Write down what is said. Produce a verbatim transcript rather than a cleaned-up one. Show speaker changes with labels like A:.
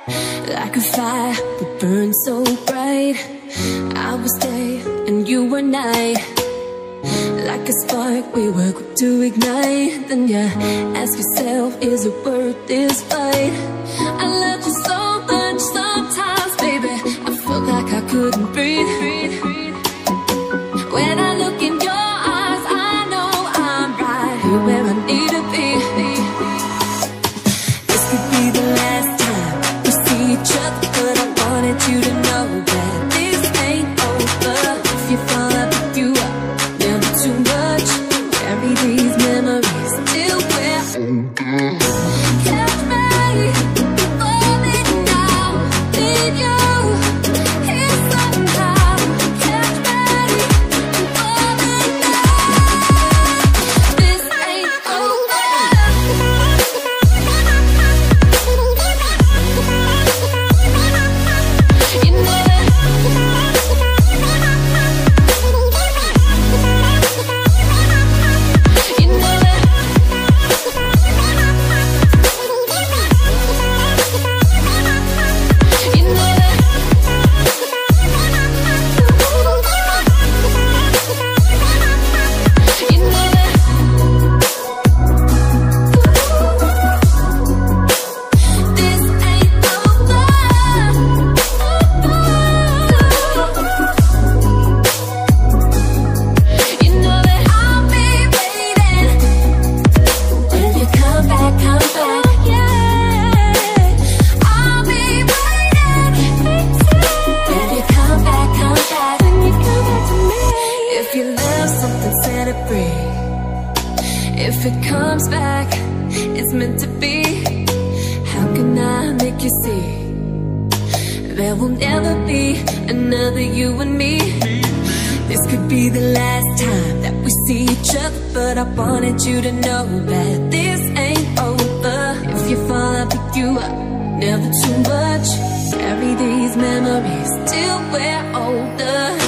A: Like a fire that burns so bright, I was day and you were night. Like a spark we were quick to ignite. Then you ask yourself, is it worth this fight? I loved you so much sometimes, baby, I felt like I couldn't breathe. When I look in your eyes, I know I'm right here where I need to be. This could be the last time we see each other, but I wanted you to know that this ain't over. If you fall, I'll pick you up, never too much. Carry these memories till we're older. Catch me falling now, need you here somehow. Catch me falling now, this ain't over. You know it. You know it. You know it. You know it. This ain't over. You know that I'll be waiting. When you come back, come back, yeah. I'll be waiting. When you come back, come back, when you come back to me. If you love something, set it free. If it comes back, it's meant to be. How can I make you see? There will never be another you and me. This could be the last time that we see each other, but I wanted you to know that this ain't over. If you fall, I'll pick you up, never too much. Carry these memories till we're older.